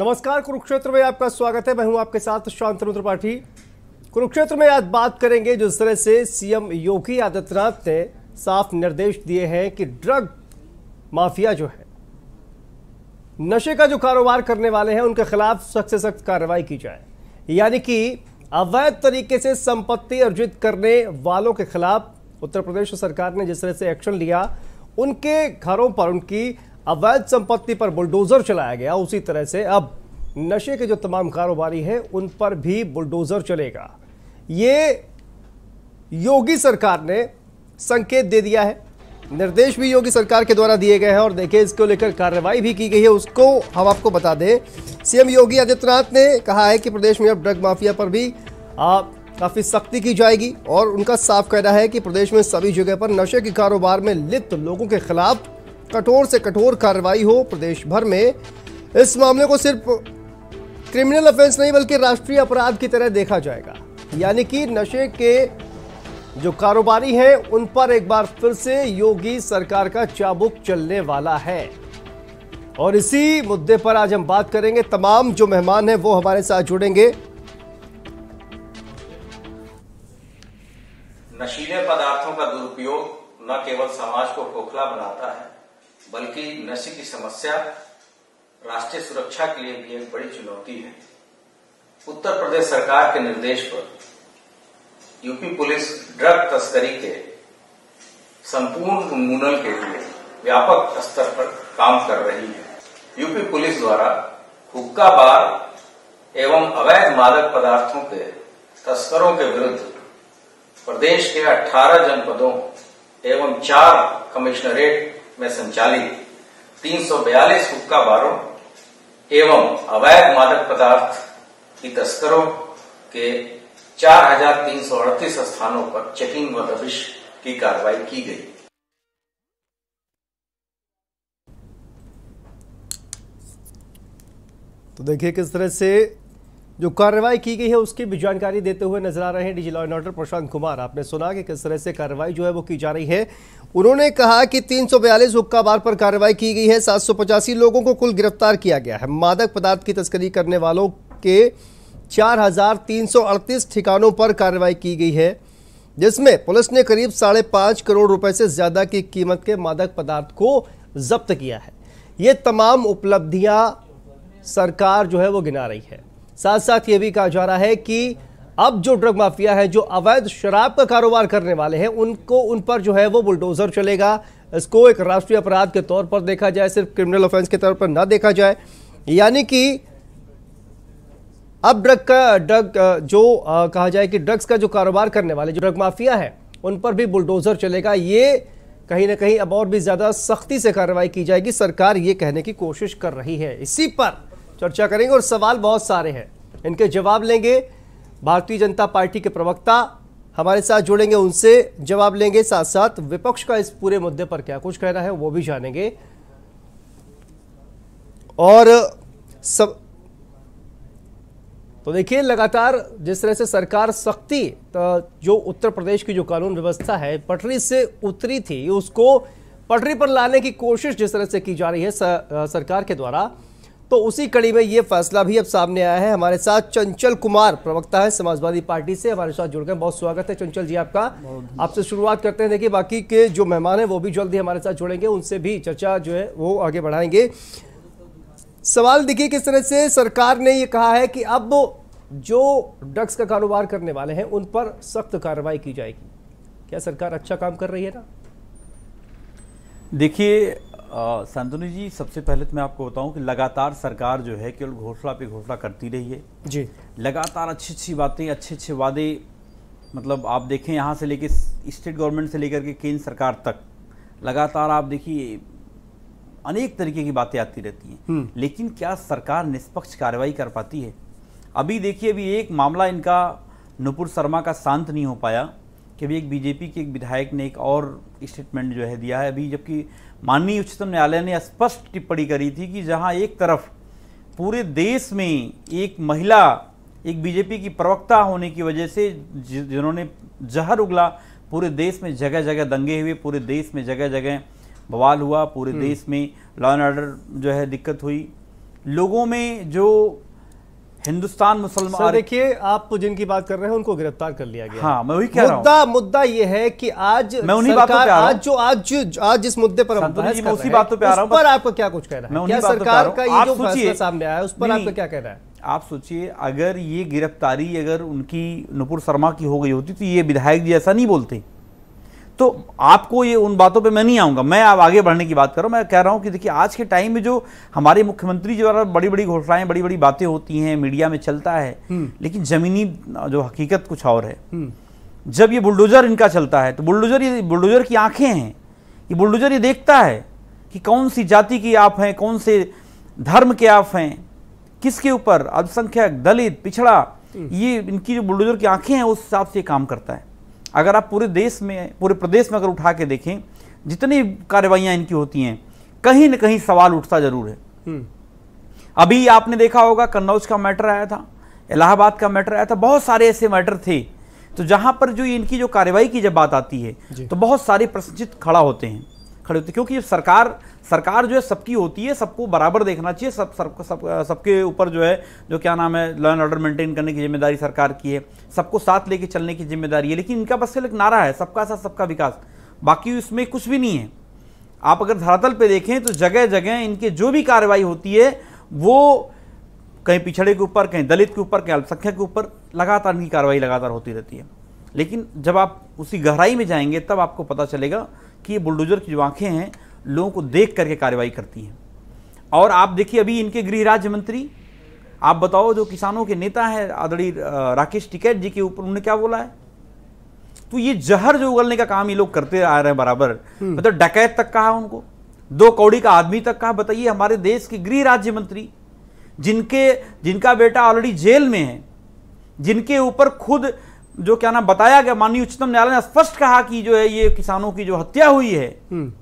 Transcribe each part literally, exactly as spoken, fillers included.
नमस्कार, कुरुक्षेत्र में आपका स्वागत है। मैं हूं आपके साथ शांतनु त्रिपाठी। कुरुक्षेत्र में आज बात करेंगे जिस तरह से सीएम योगी आदित्यनाथ ने साफ निर्देश दिए हैं कि ड्रग माफिया जो है, नशे का जो कारोबार करने वाले हैं, उनके खिलाफ सख्त से सख्त कार्रवाई की जाए। यानी कि अवैध तरीके से संपत्ति अर्जित करने वालों के खिलाफ उत्तर प्रदेश सरकार ने जिस तरह से एक्शन लिया, उनके घरों पर, उनकी अवैध संपत्ति पर बुलडोजर चलाया गया, उसी तरह से अब नशे के जो तमाम कारोबारी हैं उन पर भी बुलडोजर चलेगा। ये योगी सरकार ने संकेत दे दिया है, निर्देश भी योगी सरकार के द्वारा दिए गए हैं और देखिए इसको लेकर कार्रवाई भी की गई है। उसको हम आपको बता दें, सीएम योगी आदित्यनाथ ने कहा है कि प्रदेश में अब ड्रग माफिया पर भी आ, काफी सख्ती की जाएगी और उनका साफ कहना है कि प्रदेश में सभी जगह पर नशे के कारोबार में लिप्त लोगों के खिलाफ कठोर से कठोर कार्रवाई हो। प्रदेश भर में इस मामले को सिर्फ क्रिमिनल ऑफेंस नहीं बल्कि राष्ट्रीय अपराध की तरह देखा जाएगा। यानी कि नशे के जो कारोबारी हैं उन पर एक बार फिर से योगी सरकार का चाबुक चलने वाला है और इसी मुद्दे पर आज हम बात करेंगे। तमाम जो मेहमान हैं वो हमारे साथ जुड़ेंगे। नशीले पदार्थों का दुरुपयोग न केवल समाज को खोखला बनाता है बल्कि नशे की समस्या राष्ट्रीय सुरक्षा के लिए भी एक बड़ी चुनौती है। उत्तर प्रदेश सरकार के निर्देश पर यूपी पुलिस ड्रग तस्करी के संपूर्ण उन्मूलन के लिए व्यापक स्तर पर काम कर रही है। यूपी पुलिस द्वारा हुक्का बार एवं अवैध मादक पदार्थों के तस्करों के विरुद्ध प्रदेश के अठारह जनपदों एवं चार कमिश्नरेट में संचालित तीन सौ बयालीस हुक्का बारों एवं अवैध मादक पदार्थ की तस्करों के चार हजार तीन सौ अड़तीस स्थानों पर चेकिंग व दबिश की कार्रवाई की गई। तो देखिए किस तरह से जो कार्रवाई की गई है उसकी भी जानकारी देते हुए नजर आ रहे हैं DG law and order Prashant Kumar. आपने सुना कि किस तरह से कार्रवाई जो है वो की जा रही है। उन्होंने कहा कि तीन सौ बयालीस हुक्का बार पर कार्रवाई की गई है, सात सौ पचासी लोगों को कुल गिरफ्तार किया गया है। मादक पदार्थ की तस्करी करने वालों के चार हजार तीन सौ अड़तीस ठिकानों पर कार्रवाई की गई है, जिसमें पुलिस ने करीब साढ़े पांच करोड़ रुपए से ज्यादा की कीमत के मादक पदार्थ को जब्त किया है। ये तमाम उपलब्धियां सरकार जो है वो गिना रही है। साथ साथ ये भी कहा जा रहा है कि अब जो ड्रग माफिया है, जो अवैध शराब का कारोबार करने वाले हैं, उनको उन पर जो है वो बुलडोजर चलेगा। इसको एक राष्ट्रीय अपराध के तौर पर देखा जाए, सिर्फ क्रिमिनल ऑफेंस के तौर पर ना देखा जाए। यानी कि अब ड्रग का ड्रग जो आ, कहा जाए कि ड्रग्स का जो कारोबार करने वाले जो ड्रग माफिया है उन पर भी बुलडोजर चलेगा। ये कहीं ना कहीं अब और भी ज्यादा सख्ती से कार्रवाई की जाएगी, सरकार ये कहने की कोशिश कर रही है। इसी पर चर्चा करेंगे और सवाल बहुत सारे हैं, इनके जवाब लेंगे। भारतीय जनता पार्टी के प्रवक्ता हमारे साथ जुड़ेंगे, उनसे जवाब लेंगे। साथ साथ विपक्ष का इस पूरे मुद्दे पर क्या कुछ कहना है वो भी जानेंगे। और सब तो देखिए, लगातार जिस तरह से सरकार सख्ती, जो उत्तर प्रदेश की जो कानून व्यवस्था है पटरी से उतरी थी, उसको पटरी पर लाने की कोशिश जिस तरह से की जा रही है सरकार के द्वारा, तो उसी कड़ी में ये फैसला भी अब सामने आया है। हमारे साथ चंचल कुमार प्रवक्ता है समाजवादी पार्टी से, हमारे साथ जुड़ गए। बहुत स्वागत है चंचल जी आपका। आपसे शुरुआत करते हैं। देखिए, बाकी के जो मेहमान हैं वो भी जल्दी हमारे साथ जुड़ेंगे, उनसे भी चर्चा जो है वो आगे बढ़ाएंगे। सवाल देखिए किस तरह से सरकार ने ये कहा है कि अब जो ड्रग्स का कारोबार करने वाले हैं उन पर सख्त कार्रवाई की जाएगी। क्या सरकार अच्छा काम कर रही है ना? देखिए शांतनु जी, सबसे पहले तो मैं आपको बताऊं कि लगातार सरकार जो है केवल घोषणा पे घोषणा करती रही है जी। लगातार अच्छी अच्छी बातें, अच्छे अच्छे वादे, मतलब आप देखें यहाँ से लेके स्टेट गवर्नमेंट से लेकर के केंद्र सरकार तक लगातार आप देखिए अनेक तरीके की बातें आती रहती हैं। लेकिन क्या सरकार निष्पक्ष कार्रवाई कर पाती है? अभी देखिए, अभी एक मामला इनका नुपुर शर्मा का शांत नहीं हो पाया कि अभी एक बीजेपी के एक विधायक ने एक और स्टेटमेंट जो है दिया है अभी, जबकि माननीय उच्चतम न्यायालय ने स्पष्ट टिप्पणी करी थी कि जहां एक तरफ पूरे देश में एक महिला, एक बीजेपी की प्रवक्ता होने की वजह से जिन्होंने जहर उगला, पूरे देश में जगह जगह दंगे हुए, पूरे देश में जगह जगह बवाल हुआ, पूरे देश में लॉ एंड ऑर्डर जो है दिक्कत हुई। लोगों में जो हिंदुस्तान मुसलमान, देखिए आप जिनकी बात कर रहे हैं उनको गिरफ्तार कर लिया गया। हाँ, मैं वही कह रहा हूं। मुद्दा मुद्दा ये है कि आज मैं उन्हीं बातों पे आ रहा हूं। आज जो आज आज जिस मुद्दे पर हम बहस कर रहे उसी बातों पे आ रहा हूं। उस पर आपका क्या कुछ कहना है? क्या सरकार का ये जो फैसला सामने आया है उस पर आपका क्या कहना है? आप सोचिए, अगर ये गिरफ्तारी अगर उनकी नुपुर शर्मा की हो गई होती तो ये विधायक जी ऐसा नहीं बोलते। तो आपको ये उन बातों पे मैं नहीं आऊंगा, मैं अब आगे बढ़ने की बात कर रहा हूं। मैं कह रहा हूं कि देखिए आज के टाइम में जो हमारे मुख्यमंत्री जो बड़ी बड़ी घोषणाएं, बड़ी बड़ी बातें होती हैं, मीडिया में चलता है, लेकिन जमीनी जो हकीकत कुछ और है। जब ये बुलडोजर इनका चलता है तो बुलडोजर ये बुलडोजर की आंखें हैं। ये बुलडोजर ये देखता है कि कौन सी जाति की आप हैं, कौन से धर्म के आप हैं, किसके ऊपर, अल्पसंख्यक, दलित, पिछड़ा, ये इनकी जो बुलडोजर की आंखें हैं उस हिसाब से काम करता है। अगर आप पूरे देश में, पूरे प्रदेश में अगर उठा के देखें, जितनी कार्रवाइयां इनकी होती हैं, कहीं न कहीं सवाल उठता जरूर है। अभी आपने देखा होगा कन्नौज का मैटर आया था, इलाहाबाद का मैटर आया था, बहुत सारे ऐसे मैटर थे। तो जहां पर जो इनकी जो कार्रवाई की जब बात आती है तो बहुत सारे प्रश्नचित खड़ा होते हैं खड़े होते हैं क्योंकि सरकार सरकार जो है सबकी होती है, सबको बराबर देखना चाहिए, सब सब सब सबके ऊपर जो है जो क्या नाम है लॉ एंड ऑर्डर मेंटेन करने की जिम्मेदारी सरकार की है, सबको साथ लेके चलने की जिम्मेदारी है। लेकिन इनका बस एक नारा है, सबका साथ सबका विकास, बाकी इसमें कुछ भी नहीं है। आप अगर धरातल पे देखें तो जगह जगह इनके जो भी कार्रवाई होती है वो कहीं पिछड़े के ऊपर, कहीं दलित के ऊपर, कहीं अल्पसंख्यक के ऊपर, लगातार इनकी कार्रवाई लगातार होती रहती है। लेकिन जब आप उसी गहराई में जाएंगे तब आपको पता चलेगा कि ये बुलडोजर की जो आंखें हैं लोगों को देख करके कार्रवाई करती हैं। और आप देखिए अभी इनके गृह राज्य मंत्री, आप बताओ, जो किसानों के नेता हैं आदरणीय राकेश टिकैत जी के ऊपर उन्होंने क्या बोला है। तो ये जहर जो उगलने का काम ये लोग करते आ रहे हैं बराबर, मतलब डकैत तक कहा उनको, दो कौड़ी का आदमी तक कहा। बताइए, हमारे देश के गृह राज्य मंत्री जिनके जिनका बेटा ऑलरेडी जेल में है, जिनके ऊपर खुद जो क्या नाम बताया गया, माननीय उच्चतम न्यायालय ने स्पष्ट कहा कि जो है ये किसानों की जो हत्या हुई है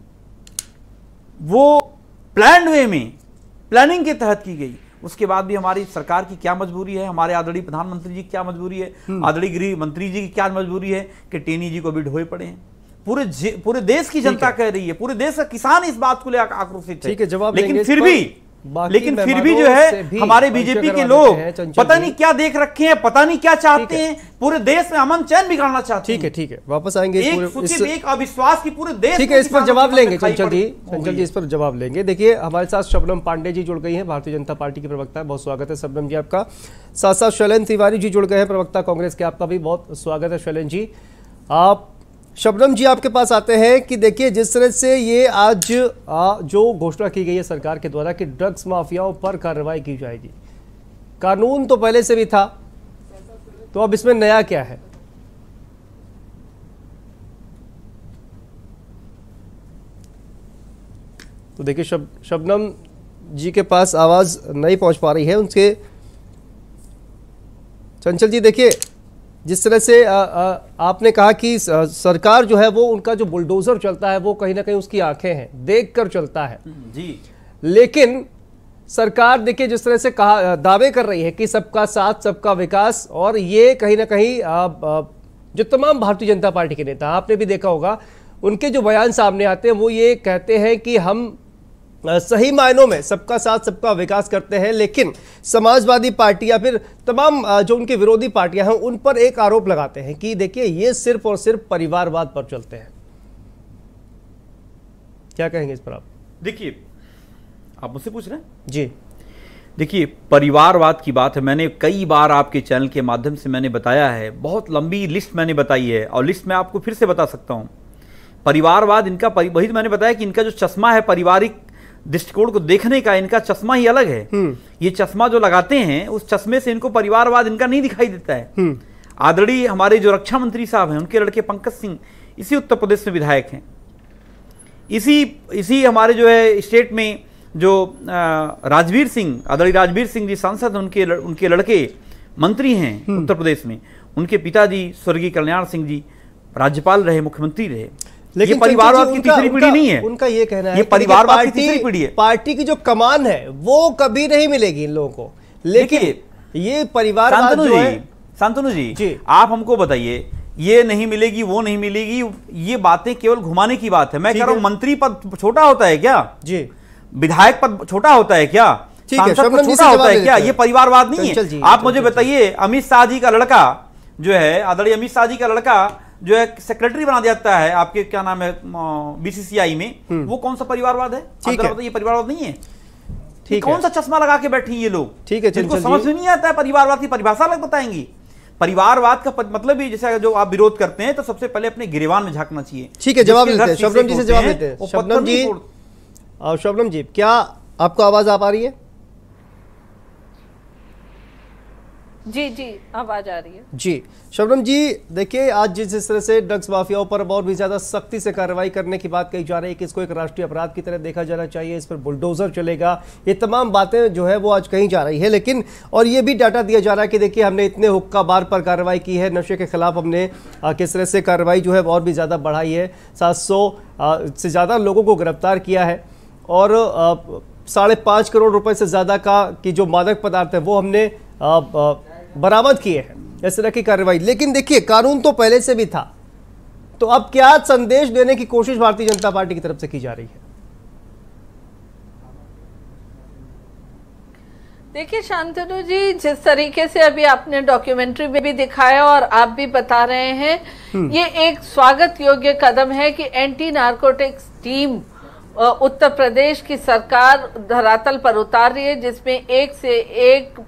वो प्लान वे में, प्लानिंग के तहत की गई। उसके बाद भी हमारी सरकार की क्या मजबूरी है, हमारे आदरणीय प्रधानमंत्री जी की क्या मजबूरी है, आदरणीय गृह मंत्री जी की क्या मजबूरी है कि टेनी जी को भी ढोए पड़े हैं। पूरे पूरे देश की जनता कह रही है, पूरे देश का किसान इस बात को लेकर आक्रोशित है। लेकिन फिर भी लेकिन फिर भी जो है हमारे बीजेपी के लोग पता नहीं क्या देख रखे हैं, पता नहीं क्या चाहते हैं, पूरे देश में अमन चैन बिगाड़ना चाहते हैं। ठीक है ठीक है वापस आएंगे एक, इस, एक अविश्वास की पूरे देश। ठीक है, इस पर जवाब लेंगे चंचल जी, चंचल जी इस पर जवाब लेंगे। देखिए हमारे साथ शबनम पांडे जी जुड़ गई हैं, भारतीय जनता पार्टी की प्रवक्ता है, बहुत स्वागत है शबनम जी आपका। साथ साथ शैलेंद्र तिवारी जी जुड़ गए हैं, प्रवक्ता कांग्रेस के, आपका भी बहुत स्वागत है शैलेंद्र जी। आप शबनम जी आपके पास आते हैं कि देखिए जिस तरह से ये आज आ, जो घोषणा की गई है सरकार के द्वारा कि ड्रग्स माफियाओं पर कार्रवाई की जाएगी, कानून तो पहले से भी था, तो अब इसमें नया क्या है? तो देखिए शब, शबनम जी के पास आवाज नहीं पहुंच पा रही है उनके। चंचल जी देखिए जिस तरह से आ, आ, आपने कहा कि सरकार जो है वो उनका जो बुलडोजर चलता है वो कहीं ना कहीं उसकी आंखें हैं, देख कर चलता है जी। लेकिन सरकार देखिए जिस तरह से कहा दावे कर रही है कि सबका साथ सबका विकास, और ये कहीं ना कहीं आ, आ, जो तमाम भारतीय जनता पार्टी के नेता, आपने भी देखा होगा उनके जो बयान सामने आते हैं वो ये कहते हैं कि हम सही मायनों में सबका साथ सबका विकास करते हैं। लेकिन समाजवादी पार्टी या फिर तमाम जो उनके विरोधी पार्टियां हैं उन पर एक आरोप लगाते हैं कि देखिए ये सिर्फ और सिर्फ परिवारवाद पर चलते हैं। क्या कहेंगे इस पर आप? देखिए आप मुझसे पूछ रहे हैं जी। देखिए परिवारवाद की बात है, मैंने कई बार आपके चैनल के माध्यम से मैंने बताया है, बहुत लंबी लिस्ट मैंने बताई है और लिस्ट मैं आपको फिर से बता सकता हूं। परिवारवाद इनका, वही तो मैंने बताया कि इनका जो चश्मा है पारिवारिक दृष्टिकोण को देखने का, इनका चश्मा ही अलग है। ये चश्मा जो लगाते हैं उस चश्मे से इनको परिवारवाद इनका नहीं दिखाई देता है। आदरणीय हमारे जो रक्षा मंत्री साहब हैं, उनके लड़के पंकज सिंह इसी उत्तर प्रदेश में विधायक हैं, इसी इसी हमारे जो है स्टेट में जो राजवीर सिंह, आदरणीय राजवीर सिंह जी सांसद, उनके उनके लड़के मंत्री हैं उत्तर प्रदेश में। उनके पिताजी स्वर्गीय कल्याण सिंह जी राज्यपाल रहे, मुख्यमंत्री रहे। लेकिन ये परिवारवाद की तीसरी पीढ़ी नहीं है, उनका ये कहना है ये परिवारवाद की तीसरी पीढ़ी है। पार्टी की जो कमान है वो कभी नहीं मिलेगी इन लोगों को, लेकिन ये परिवारवाद जो है। शांतनु जी, जी आप हमको बताइए, ये नहीं मिलेगी वो नहीं मिलेगी, ये बातें केवल घुमाने की बात है। मैं कह रहा हूं मंत्री पद छोटा होता है क्या? जी। विधायक पद छोटा होता है क्या? सांसद को छोटा होता है क्या? ये परिवारवाद नहीं है। आप मुझे बताइए, अमित शाह जी का लड़का जो है, आदरणीय अमित शाह जी का लड़का जो है सेक्रेटरी बना देता है आपके क्या नाम है बीसीसीआई में, वो कौन सा परिवारवाद है? ठीक है, ये परिवारवाद नहीं है। ठीक, कौन सा चश्मा लगा के बैठी ये लोग? ठीक है, जिनको समझ में नहीं आता है परिवारवाद की परिभाषा अलग बताएंगी। परिवारवाद का मतलब ही जैसे जो आप विरोध करते हैं तो सबसे पहले अपने गिरेबान में झांकना चाहिए। ठीक है, जवाब लेते हैं शबनम जी से, जवाब लेते हैं शबनम जी। शबनम जी, क्या आपको आवाज आ पा रही है? जी जी, आवाज आ रही है जी। शबनम जी, देखिए आज जिस तरह से ड्रग्स माफियाओं पर और भी ज्यादा सख्ती से कार्रवाई करने की बात कही जा रही है कि इसको एक राष्ट्रीय अपराध की तरह देखा जाना चाहिए, इस पर बुलडोजर चलेगा, ये तमाम बातें जो है वो आज कही जा रही है। लेकिन और ये भी डाटा दिया जा रहा है कि देखिए हमने इतने हुक्का बार पर कार्रवाई की है, नशे के खिलाफ हमने किस तरह से कार्रवाई जो है और भी ज्यादा बढ़ाई है, सात सौ से ज्यादा लोगों को गिरफ्तार किया है और साढ़े पाँच करोड़ रुपए से ज्यादा का की जो मादक पदार्थ है वो हमने बरामद किए हैं, इस तरह की कार्रवाई। लेकिन देखिए कानून तो पहले से भी था, तो अब क्या संदेश देने की कोशिश भारतीय जनता पार्टी की तरफ से की जा रही है? देखिए शांतनु जी, जिस तरीके से अभी आपने डॉक्यूमेंट्री में भी दिखाया और आप भी बता रहे हैं, ये एक स्वागत योग्य कदम है कि anti narcotics team Uttar Pradesh की सरकार धरातल पर उतार रही है, जिसमें एक से एक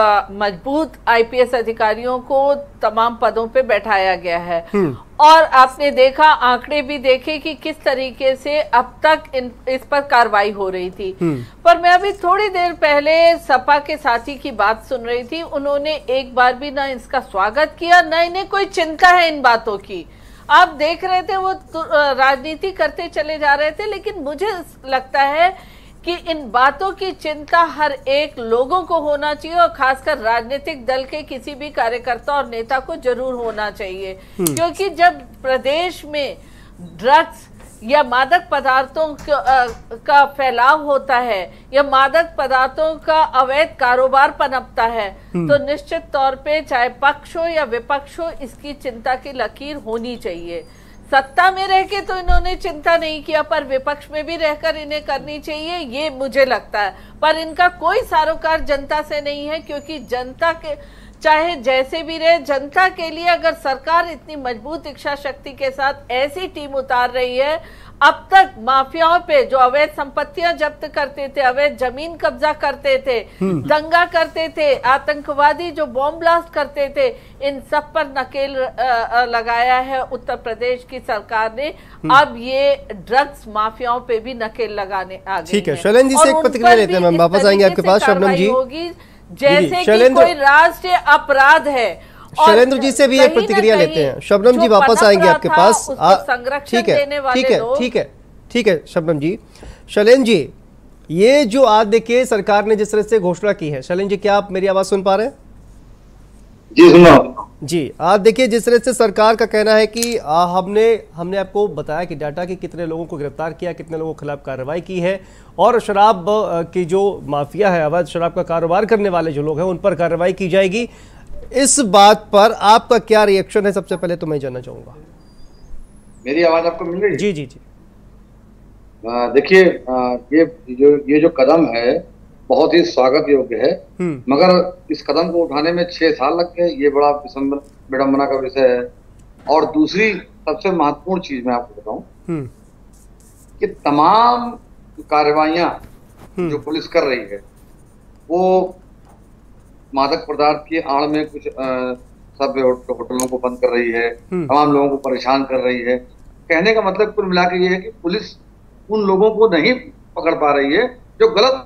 मजबूत आईपीएस अधिकारियों को तमाम पदों पे बैठाया गया है। और आपने देखा, आंकड़े भी देखे कि किस तरीके से अब तक इन, इस पर कार्रवाई हो रही थी। पर मैं अभी थोड़ी देर पहले सपा के साथी की बात सुन रही थी, उन्होंने एक बार भी ना इसका स्वागत किया, ना इन्हें कोई चिंता है इन बातों की। आप देख रहे थे वो राजनीति करते चले जा रहे थे, लेकिन मुझे लगता है कि इन बातों की चिंता हर एक लोगों को होना चाहिए और खासकर राजनीतिक दल के किसी भी कार्यकर्ता और नेता को जरूर होना चाहिए, क्योंकि जब प्रदेश में ड्रग्स या मादक पदार्थों का फैलाव होता है या मादक पदार्थों का अवैध कारोबार पनपता है, तो निश्चित तौर पे चाहे पक्ष हो या विपक्ष हो, इसकी चिंता की लकीर होनी चाहिए। सत्ता में रह के तो इन्होंने चिंता नहीं किया, पर विपक्ष में भी रहकर इन्हें करनी चाहिए, ये मुझे लगता है। पर इनका कोई सरोकार जनता से नहीं है, क्योंकि जनता के चाहे जैसे भी रहे, जनता के लिए अगर सरकार इतनी मजबूत इच्छा शक्ति के साथ ऐसी टीम उतार रही है, अब तक माफियाओं पे जो अवैध संपत्तियां जब्त करते थे, अवैध जमीन कब्जा करते थे, दंगा करते थे, आतंकवादी जो बॉम्ब ब्लास्ट करते थे, इन सब पर नकेल लगाया है उत्तर प्रदेश की सरकार ने। अब ये ड्रग्स माफियाओं पे भी नकेल लगाने आ गई। ठीक है, शैलेंद्र जी से एक प्रतिक्रिया लेते हैं, मैम वापस आएंगे आपके पास। शबनम जी होगी जैसे कि कोई राष्ट्रीय अपराध है। शैलेंद्र जी से भी एक प्रतिक्रिया लेते हैं। शबनम जी वापस आएंगे आपके पास। ठीक है ठीक है ठीक है ठीक है शबनम जी। शैलेंद्र जी, ये जो आज देखिए सरकार ने जिस तरह से घोषणा की है, शैलेंद्र जी क्या आप मेरी आवाज सुन पा रहे हैं? जी सुनो जी। आज देखिए जिस तरह से सरकार का कहना है कि आ, हमने हमने आपको बताया कि डाटा कि कितने लोगों को गिरफ्तार किया, कितने लोगों के खिलाफ कार्रवाई की है, और शराब की जो माफिया है, अवैध शराब का कारोबार करने वाले जो लोग हैं, उन पर कार्रवाई की जाएगी। इस बात पर आपका क्या रिएक्शन है? सबसे पहले तो मैं जानना चाहूंगा। मेरी आवाज आपको मिल रही है? जी जी जी। देखिए, ये जो ये जो कदम है बहुत ही स्वागत योग्य है, मगर इस कदम को उठाने में छह साल लग गए, ये बड़ा विडंबना का विषय है। और दूसरी सबसे महत्वपूर्ण चीज मैं आपको बताऊं कि तमाम कार्रवाइयां जो पुलिस कर रही है वो मादक पदार्थ की आड़ में कुछ सब होटलों को बंद कर रही है, तमाम लोगों को परेशान कर रही है। कहने का मतलब कुल मिला के ये है कि पुलिस उन लोगों को नहीं पकड़ पा रही है जो गलत।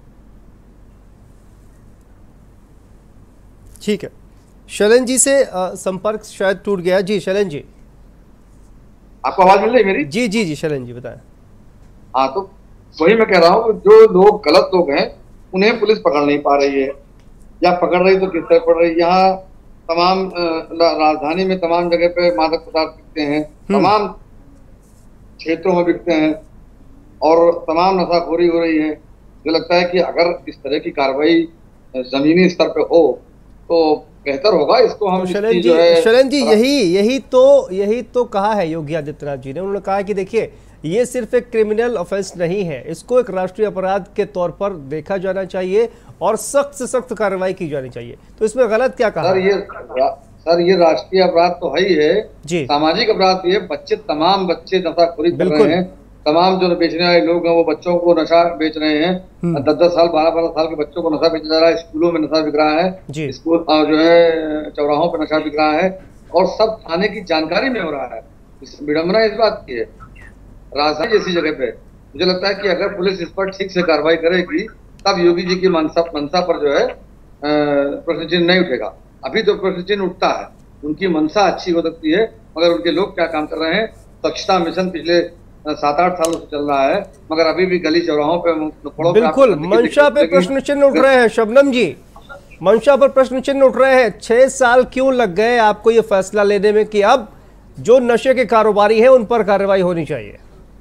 ठीक है, शैलेंद्र जी से संपर्क शायद टूट गया। जी शैलेंद्र जी, आपको आवाज मिल रही है मेरी? जी जी जी शैलेंद्र जी बताएं। हाँ, तो वही मैं कह रहा हूँ, जो लोग गलत लोग हैं उन्हें पुलिस पकड़ नहीं पा रही है, या पकड़ रही तो किस तरह पकड़ रही है। यहाँ तमाम राजधानी में तमाम जगह पे मादक पदार्थ बिकते हैं, तमाम क्षेत्रों में बिकते हैं और तमाम नशाखोरी हो रही है। मुझे लगता है कि अगर इस तरह की कार्रवाई जमीनी स्तर पे हो तो बेहतर होगा। इसको हम शैलेंद्र जी, शैलेंद्र जी यही यही तो यही तो कहा है योगी आदित्यनाथ जी ने। उन्होंने कहा कि देखिए ये सिर्फ एक क्रिमिनल ऑफेंस नहीं है, इसको एक राष्ट्रीय अपराध के तौर पर देखा जाना चाहिए और सख्त से सख्त कार्रवाई की जानी चाहिए। तो इसमें गलत क्या कहा? सर ये सर ये राष्ट्रीय अपराध तो है ही है जी, सामाजिक अपराध भी है। बच्चे तमाम बच्चे नशाखोरी कर रहे हैं, तमाम जो बेचने वाले लोग हैं वो बच्चों को नशा बेच रहे हैं। दस दस साल बारह बारह साल के बच्चों को नशा बेचा जा रहा है, स्कूलों में नशा बिक रहा है, स्कूल जो है चौराहों पर नशा बिक रहा है और सब थाने की जानकारी में हो रहा है। विडम्बना इस बात की है, राजधानी जैसी जगह पे मुझे लगता है कि अगर पुलिस इस पर ठीक से कार्रवाई करेगी तब योगी जी की मनसा मनसा पर जो है प्रश्न चिन्ह नहीं उठेगा। अभी तो प्रश्न चिन्ह उठता है, उनकी मनसा अच्छी हो सकती है मगर उनके लोग क्या काम कर रहे हैं। स्वच्छता मिशन पिछले सात आठ सालों से चल रहा है मगर अभी भी गली चौराहों पे बिल्कुल मंशा पे प्रश्न चिन्ह उठ रहे हैं। शबनम जी, मंशा पर प्रश्न चिन्ह उठ रहे हैं। छह साल क्यों लग गए आपको ये फैसला लेने में कि अब जो नशे के कारोबारी हैं उन पर कार्रवाई होनी चाहिए?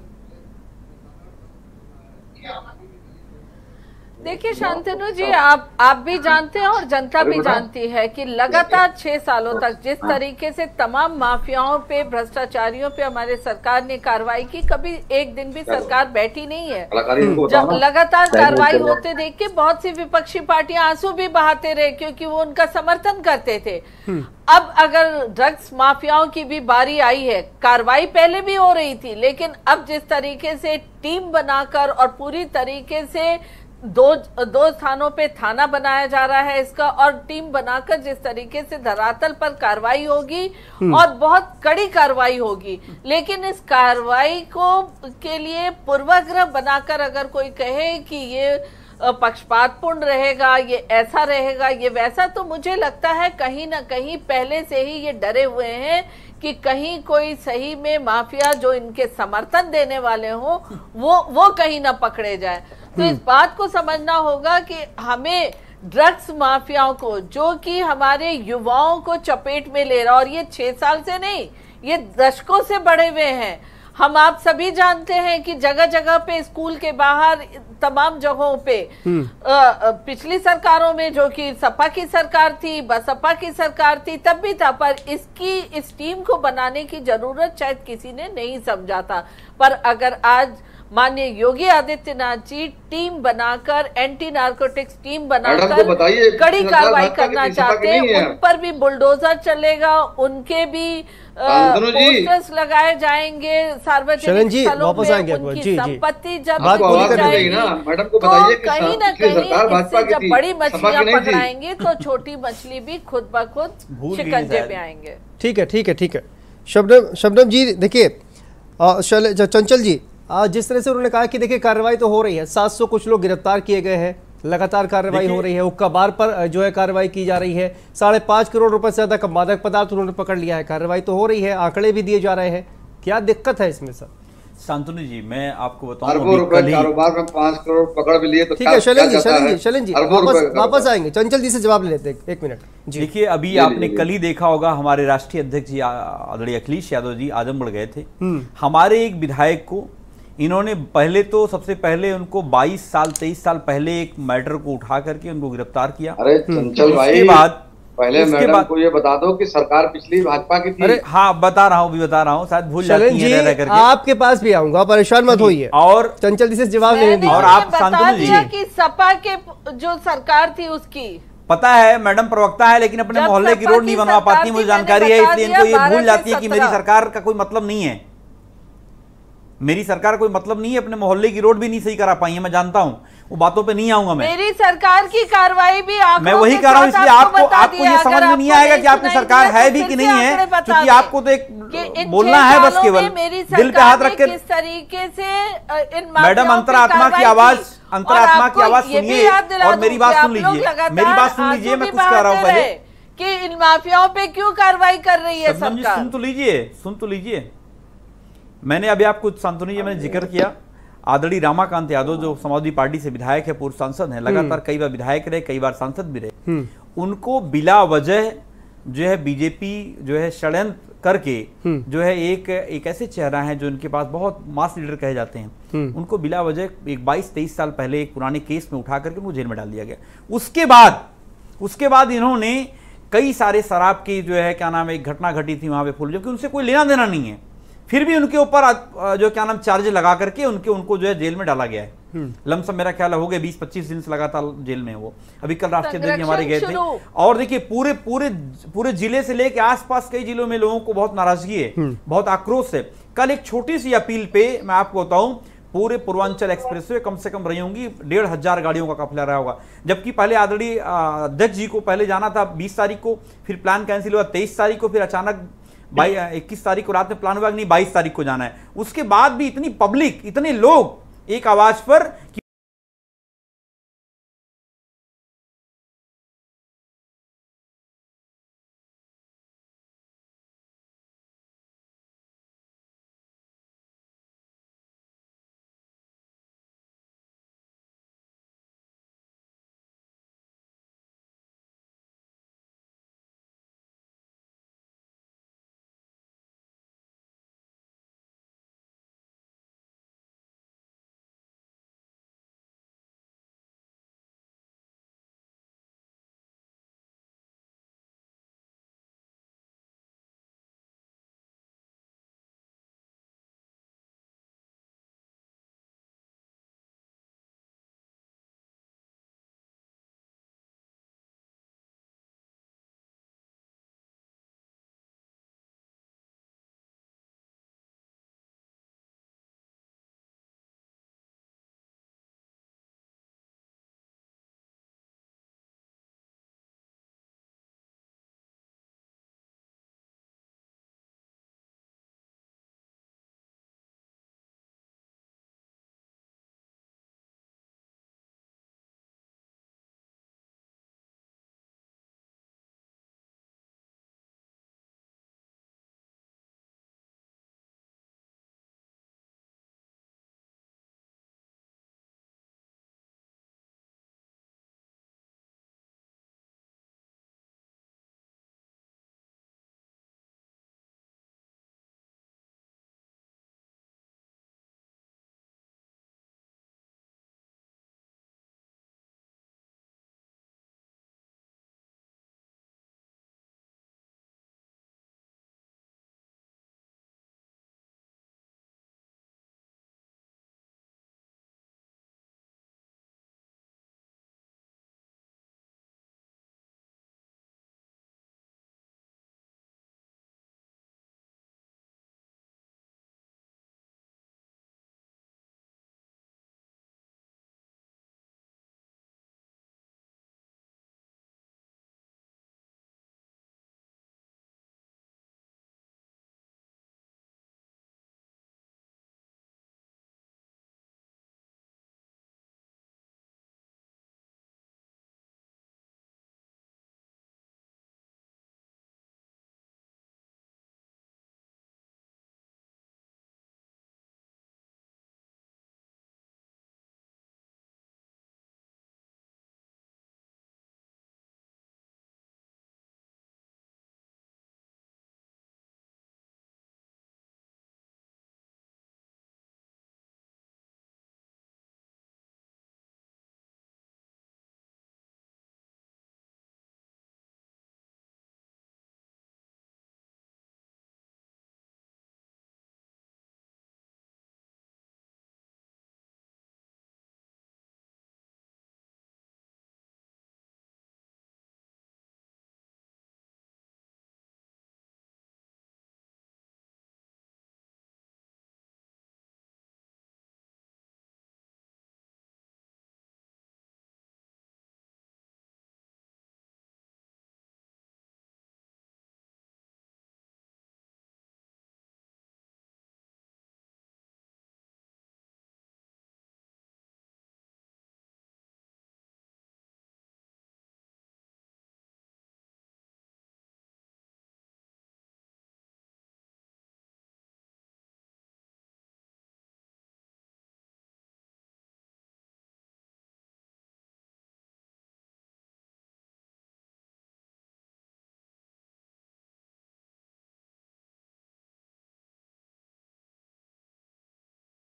देखिए शांतनु जी, आप आप भी जानते हैं और जनता भी जानती है कि लगातार छह सालों तक जिस तरीके से तमाम माफियाओं पे, भ्रष्टाचारियों पे हमारे सरकार ने कार्रवाई की, कभी एक दिन भी सरकार बैठी नहीं है। लगातार कार्रवाई होते देख के बहुत सी विपक्षी पार्टियां आंसू भी बहाते रहे क्योंकि वो उनका समर्थन करते थे। अब अगर ड्रग्स माफियाओं की भी बारी आई है, कार्रवाई पहले भी हो रही थी, लेकिन अब जिस तरीके से टीम बनाकर और पूरी तरीके से दो दो स्थानों पे थाना बनाया जा रहा है इसका, और टीम बनाकर जिस तरीके से धरातल पर कार्रवाई होगी और बहुत कड़ी कार्रवाई होगी, लेकिन इस कार्रवाई को के लिए पूर्वाग्रह बनाकर अगर कोई कहे कि ये पक्षपातपूर्ण रहेगा, ये ऐसा रहेगा, ये वैसा, तो मुझे लगता है कहीं ना कहीं पहले से ही ये डरे हुए हैं कि कहीं कोई सही में माफिया जो इनके समर्थन देने वाले हो वो वो कहीं ना पकड़े जाए। तो इस बात को समझना होगा कि हमें ड्रग्स माफियाओं को, जो कि हमारे युवाओं को चपेट में ले रहा, और ये छह साल से नहीं, ये दशकों से बढ़े हुए हैं। हम आप सभी जानते हैं कि जगह जगह पे, स्कूल के बाहर, तमाम जगहों पे आ, पिछली सरकारों में, जो कि सपा की सरकार थी, बसपा की सरकार थी, तब भी था, पर इसकी इस टीम को बनाने की जरूरत शायद किसी ने नहीं समझा था। पर अगर आज माननीय योगी आदित्यनाथ जी टीम बनाकर, एंटी नार्कोटिक्स टीम बनाकर कड़ी कार्रवाई करना चाहते हैं, उन पर भी बुलडोजर चलेगा, उनके भी पोस्टर्स लगाए जाएंगे, सार्वजनिक स्थलों पे उनकी संपत्ति जब्त की जाएगी। तो कहीं ना कहीं इससे जब बड़ी मछलियां पकड़ाएंगे तो छोटी मछली भी खुद ब खुद शिकंजे पे आएंगे। ठीक है, ठीक है, ठीक है। शबनम शबनम जी, देखिए चंचल जी, आज जिस तरह से उन्होंने कहा कि देखिए कार्रवाई तो हो रही है, सात सौ कुछ लोग गिरफ्तार किए गए हैं, लगातार कार्रवाई हो रही है, हुक्का बार पर जो है कार्रवाई की जा रही है, साढ़े पांच करोड़ रुपए से ज्यादा का मादक पदार्थ उन्होंने पकड़ लिया है, कार्रवाई तो हो रही है, आंकड़े भी दिए जा रहे हैं। क्या दिक्कत है इसमें सर? शांतनु जी, मैं आपको बताऊं, अरबों रुपए कारोबार में पांच करोड़ पकड़ भी लिए तो ठीक है। शैलेंद्र जी, शैलेंद्र जी, शैलेंद्र जी वापस वापस आएंगे, चंचल जी से जवाब ले लेते हैं, एक मिनट जी। देखिए, अभी आपने कल ही देखा होगा, हमारे राष्ट्रीय अध्यक्ष जी आदरणीय अखिलेश यादव जी आजमगढ़ गए थे। हमारे एक विधायक को इन्होंने पहले तो सबसे पहले उनको बाईस साल तेईस साल पहले एक मैटर को उठा करके उनको गिरफ्तार किया। अरे चंचल भाई, उसके बाद पहले मैडम को ये बता दो कि सरकार पिछली भाजपा की थी। अरे हाँ, बता रहा हूँ, भी बता रहा हूँ, शायद भूल जाती हैं रह करके। आपके पास भी आऊंगा, परेशान मत होइए। और चंचल जी से जवाब लेने दीजिए। और आप शांतनु जी, कि सपा के जो सरकार थी उसकी पता है, मैडम प्रवक्ता है लेकिन अपने मोहल्ले की रोड नहीं बनवा पाती, मुझे जानकारी है, इसलिए इनको ये भूल जाती है कि मेरी सरकार का कोई मतलब नहीं है, मेरी सरकार कोई मतलब नहीं है, अपने मोहल्ले की रोड भी नहीं सही करा पाई है, मैं जानता हूं, वो बातों पे नहीं आऊंगा मैं। मेरी सरकार की कार्रवाई भी मैं वही कर रहा हूं, इसलिए आपको आपको ये समझ में नहीं आएगा कि आपकी सरकार है भी कि नहीं है, क्योंकि आपको तो एक बोलना है बस, केवल दिल पे हाथ रख के। किस तरीके से मैडम, अंतरात्मा की आवाज, अंतरात्मा की आवाज सुनिए और मेरी बात सुन लीजिए, मेरी बात सुन लीजिए, मैं कुछ कह रहा हूँ पहले कि इन माफियाओं पे क्यों कार्रवाई कर रही है सरकार। सुन तो लीजिए, सुन तो लीजिए। मैंने अभी आपको शांतनु जी मैंने जिक्र किया, आदरणीय रामाकांत यादव जो समाजवादी पार्टी से विधायक है, पूर्व सांसद हैं, लगातार कई बार विधायक रहे, कई बार सांसद भी रहे, उनको बिला वजह जो है बीजेपी जो है षड्यंत्र करके जो है एक एक ऐसे चेहरा है जो इनके पास बहुत मास लीडर कहे जाते हैं, उनको बिला वजह एक बाईस तेईस साल पहले एक पुराने केस में उठा करके उनको जेल में डाल दिया गया। उसके बाद उसके बाद इन्होंने कई सारे शराब की जो है क्या नाम है एक घटना घटी थी वहां पे फुल, जबकि उनसे कोई लेना देना नहीं है, फिर भी उनके ऊपर जो क्या नाम चार्ज लगा करके उनके उनको जो है जेल में डाला गया है। लमसम मेरा ख्याल हो गया बीस पच्चीस दिन से लगातार जेल में वो। अभी कल राष्ट्रीय अध्यक्ष हमारे गए थे और देखिए पूरे पूरे पूरे जिले से लेके आसपास कई जिलों में लोगों को बहुत नाराजगी है, बहुत आक्रोश है। कल एक छोटी सी अपील पे मैं आपको बताऊं पूरे पूर्वांचल एक्सप्रेसवे कम से कम रही होंगी डेढ़ हजार गाड़ियों का काफिला रहा होगा, जबकि पहले आदरणीय अध्यक्ष जी को पहले जाना था बीस तारीख को, फिर प्लान कैंसिल हुआ तेईस तारीख को, फिर अचानक बाई इक्कीस तारीख को रात में प्लान हुआ नहीं बाईस तारीख को जाना है। उसके बाद भी इतनी पब्लिक, इतने लोग एक आवाज पर कि